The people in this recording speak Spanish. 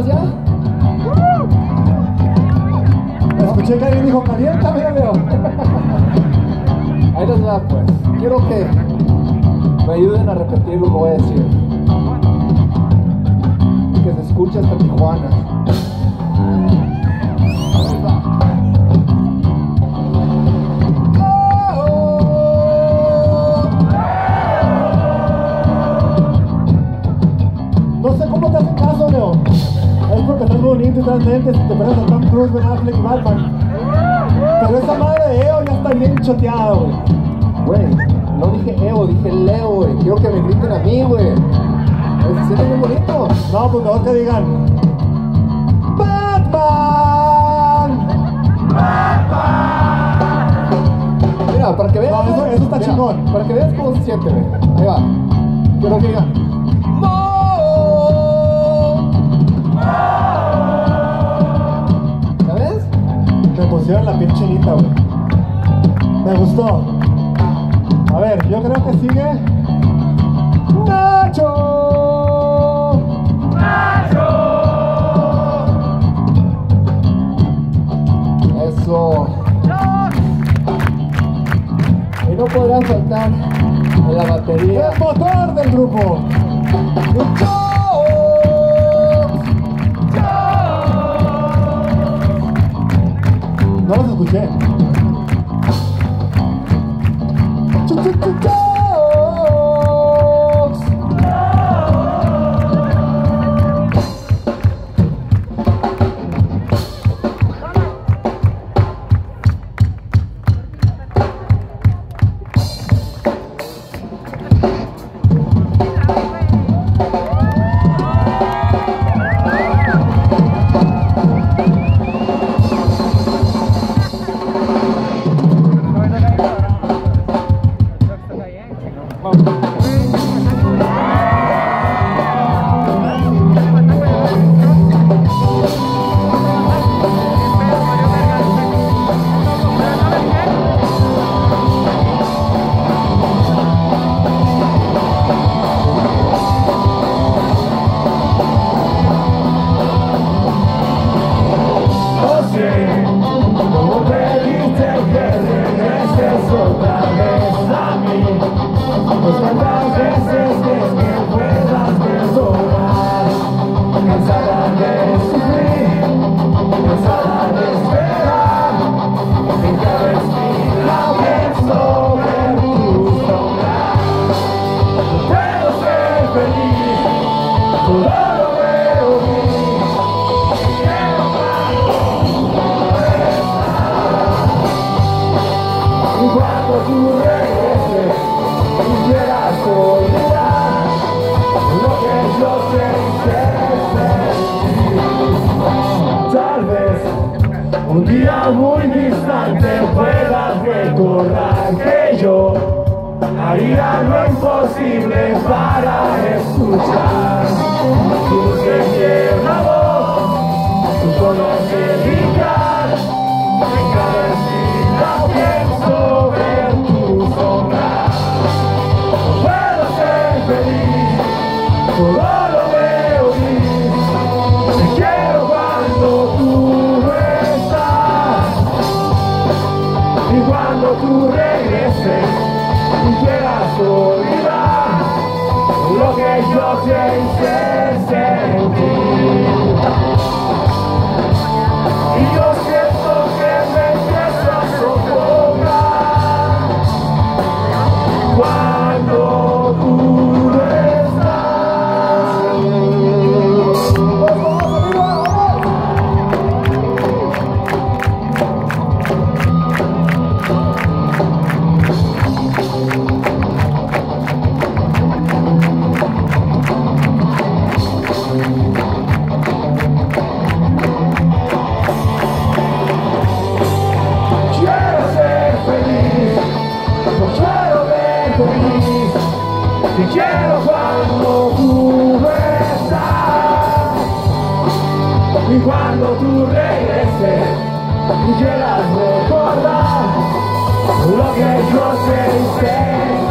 ¿Estamos ya? Escuché que alguien dijo calienta, Leo. Ahí les va, pues. Quiero que me ayuden a repetir lo que voy a decir. Que se escuche hasta Tijuana. Ahí les va. No sé cómo te hacen caso, Leo. Es porque estás bonito y estás lentes y te pareces a Tom Cruise, Ben Affleck y Batman. Pero esa madre de EO ya está bien choteada, güey. Güey, no dije Evo, dije Leo, güey. Quiero que me griten a mí, güey. Se siente muy bonito. No, pues mejor que digan Batman. Mira, para que veas. No, eso está chingón. Para que veas cómo se siente, güey. Ahí va. Quiero que digan Mo. ¿Ya ves? Me pusieron la piel chinita, güey. Me gustó. A ver, yo creo que sigue Nacho. Eso. Y no podrá faltar en la batería. El motor del grupo. No los escuché. Un día muy distante puedas recordar que yo haría lo imposible para escuchar tu tierna voz, tu tono angelical. En cada esquina pienso ver tu sombra. No puedo ser feliz, todo lo veo gris. Te quiero cuando tú y cuando tú regreses y quieras olvidar lo que yo te hice sentir. Y yo siento que me empiezo a sofocar cuando tú no estás. Te quiero cuando tú no estás y cuando tú regreses y quieras recordar lo que yo te hice.